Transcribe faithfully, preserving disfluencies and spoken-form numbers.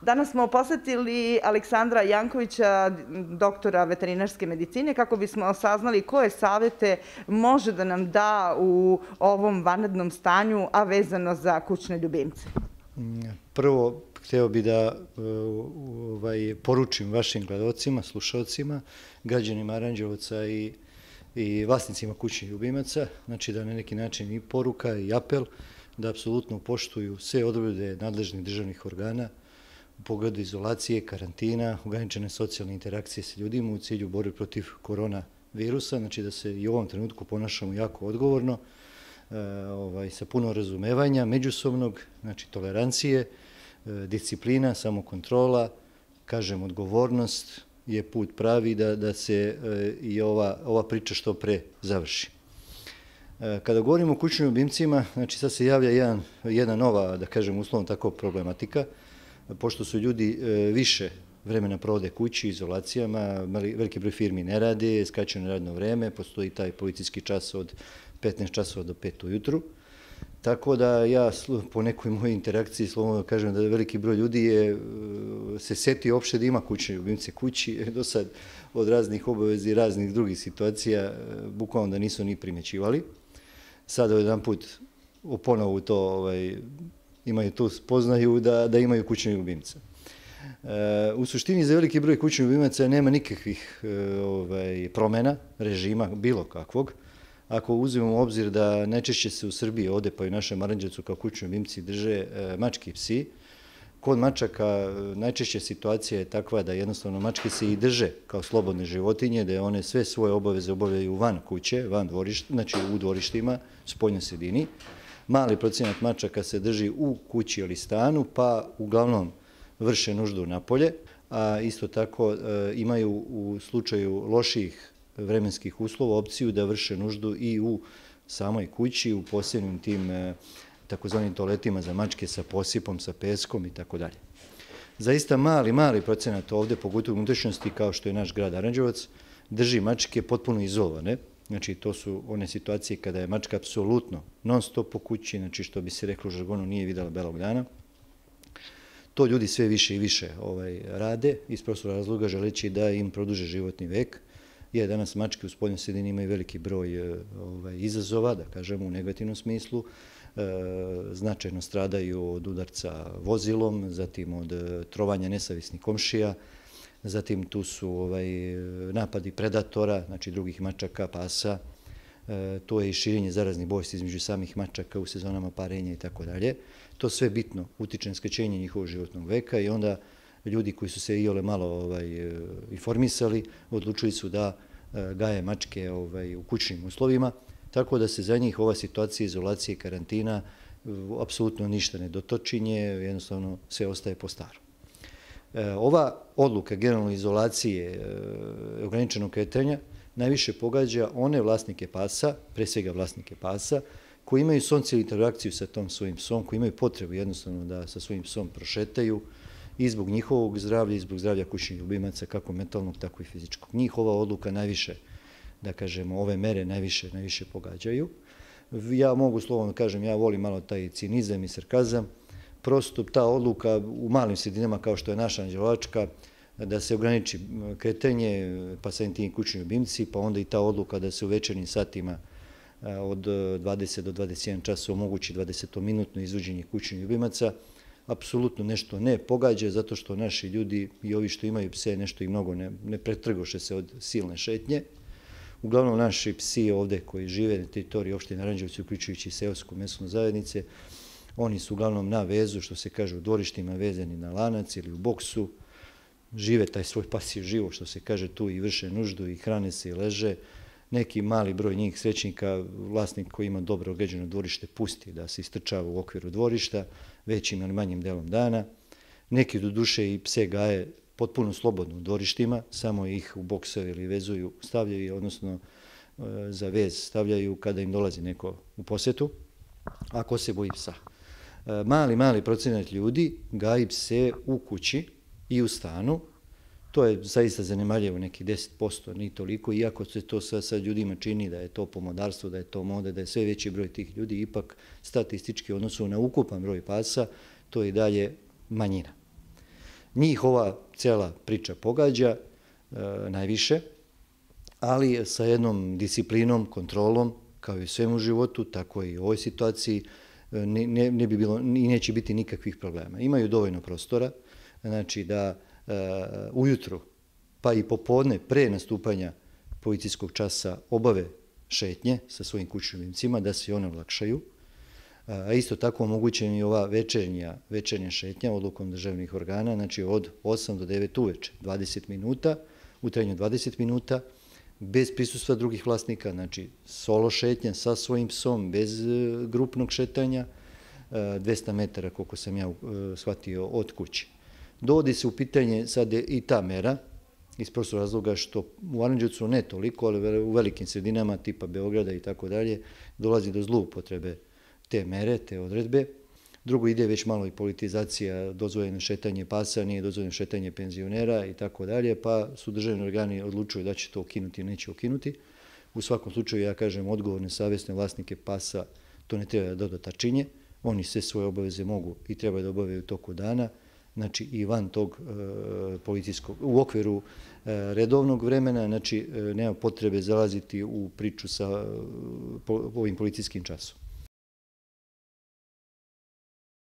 Danas smo posetili Aleksandra Jankovića, doktora veterinarske medicine, kako bismo saznali koje savete može da nam da u ovom vanrednom stanju, a vezano za kućne ljubimce. Prvo, hteo bih da poručim vašim gledalcima, slušalcima, građanima Aranđelovca i vlasnicima kućnih ljubimaca, znači da na neki način i poruka i apel da apsolutno poštuju sve odredbe nadležnih državnih organa u pogledu izolacije, karantina, ograničene socijalne interakcije sa ljudima u cilju borbe protiv koronavirusa, znači da se i u ovom trenutku ponašamo jako odgovorno, sa puno razumevanja, međusobnog, znači tolerancije, disciplina, samokontrola, kažem odgovornost je put pravi da se i ova priča što pre završi. Kada govorimo o kućnim ljubimcima, znači sad se javlja jedna nova, da kažem uslovno tako, problematika, pošto su ljudi više vremena provode kući, izolacijama, veliki broj firmi ne rade, skraćeno radno vreme, postoji taj policijski čas od petnaest časova do pet ujutru. Tako da ja po nekoj mojoj interakciji slobodno kažem da veliki broj ljudi se setio uopšte da ima kućne ljubimce kući, do sad od raznih obaveza i raznih drugih situacija, bukvalno da nisu ni primećivali. Sada jedan put ponovo to imaju tu spoznaju da imaju kućne ljubimce. U suštini za veliki broj kućnih ljubimaca nema nikakvih promena režima bilo kakvog. Ako uzmemo u obzir da najčešće se u Srbiji ovde pa i u našem Aranđelovcu kao kućni ljubimci drže mačke i psi, kod mačaka najčešća situacija je takva da jednostavno mačke se i drže kao slobodne životinje, da one sve svoje obaveze obavljaju van kuće, van dvorišta, znači u dvorištima, spoljnoj sredini. Mali procenat mačaka se drži u kući ili stanu, pa uglavnom vrše nuždu napolje, a isto tako imaju u slučaju loših vremenskih uslova opciju da vrše nuždu i u samoj kući, u posebnim tim takozvanim toaletima za mačke sa posipom, sa peskom i tako dalje. Zaista mali, mali procenat ovde, pogotovo u unutrašnjosti kao što je naš grad Aranđelovac, drži mačke potpuno izolovane. Znači, to su one situacije kada je mačka apsolutno non stop po kući, znači što bi se reklo u žargonu nije videla belog dana. To ljudi sve više i više rade iz prostog razloga želeći da im produže životni vek, jer danas mačke u spoljnoj sredini imaju veliki broj izazova, da kažemo u negativnom smislu, značajno stradaju od udarca vozilom, zatim od trovanja nesavesnih komšija, zatim tu su napadi predatora, znači drugih mačaka, pasa, to je i širenje zaraznih bolesti između samih mačaka u sezonama parenja i tako dalje. To sve bitno utiče na skraćenje njihovog životnog veka i onda ljudi koji su se iole malo informisali odlučili su da gaje mačke u kućnim uslovima, tako da se za njih ova situacija izolacije i karantina apsolutno ništa ne dotočinje, jednostavno sve ostaje po starom. Ova odluka generalno izolacije ograničenog kretanja najviše pogađa one vlasnike pasa, pre svega vlasnike pasa, koji imaju socijalnu interakciju sa tom svojim psom, koji imaju potrebu jednostavno da sa svojim psom prošetaju i zbog njihovog zdravlja i zbog zdravlja kućnih ljubimaca, kako mentalnog, tako i fizičkog. Njihova odluka najviše, da kažemo, ove mere najviše, najviše pogađaju. Ja mogu slobodno kažem, ja volim malo taj cinizam i sarkazam. Prosto ta odluka u malim sredinama kao što je naša Anđelovačka, da se ograniči kretanje, pa samim tim kućni ljubimci, pa onda i ta odluka da se u večernjim satima od dvadeset do dvadeset jedan časa omogući dvadesetominutno izvođenje kućnih ljubimaca, apsolutno nešto ne pogađa, zato što naši ljudi i ovi što imaju pse nešto i mnogo ne pretrgoše se od silne šetnje. Uglavnom naši psi ovde koji žive na teritoriji opštine Aranđelovca, uključujući seosku mesnu zajednice, oni su uglavnom na vezu, što se kaže u dvorištima, vezani na lanac ili u boksu, žive taj svoj pasivni život, što se kaže tu i vrše nuždu i hrane se i leže. Neki mali broj njih srećnika, vlasnik koji ima dobro ograđeno dvorište, pusti da se istrčava u okviru dvorišta, većim ili manjim delom dana. Neki do duše i pse gaje potpuno slobodno u dvorištima, samo ih u boksove ili vezuju, stavljaju, odnosno za vez stavljaju kada im dolazi neko u posetu, ako se boji psa. Mali, mali procenat ljudi gaji pse u kući i u stanu. To je zaista zanemarljivo, neki deset posto, ni toliko, iako se to sad ljudima čini da je to pomodarstvo, da je to moda, da je sve veći broj tih ljudi, ipak statistički odnosu na ukupan broj pasa, to je i dalje manjina. Njih ova cela priča pogađa najviše, ali sa jednom disciplinom, kontrolom, kao i svemu u životu, tako i u ovoj situaciji, ne, ne bi bilo i neće biti nikakvih problema. Imaju dovoljno prostora, znači da ujutru, pa i popodne, pre nastupanja policijskog časa, obave šetnje sa svojim kućnim ljubimcima, da se one olakšaju. A isto tako omogućena je ova večernja, večernja šetnja odlukom državnih organa, znači od osam do devet uveče, dvadeset minuta, u trajanju dvadeset minuta, bez prisustva drugih vlasnika, znači solo šetnja sa svojim psom, bez grupnog šetanja, dvesta metara, koliko sam ja shvatio, od kuće. Dovodi se u pitanje sad i ta mera, iz prostog razloga što u Aranđelovcu ne toliko, ali u velikim sredinama tipa Beograda i tako dalje, dolazi do zloupotrebe te mere, te odredbe. Drugo, ide već malo i politizacija, dozvoljeno šetanje pasa, nije dozvoljeno šetanje penzionera i tako dalje, pa su državni organi odlučuju da će to ukinuti ili neće ukinuti. U svakom slučaju, ja kažem, odgovorne, savjesne vlasnike pasa to ne treba da dodata činje. Oni sve svoje obaveze mogu i treba da obave u toku dana, znači i van tog policijskog, u okviru redovnog vremena, znači nema potrebe zalaziti u priču sa ovim policijskim časom.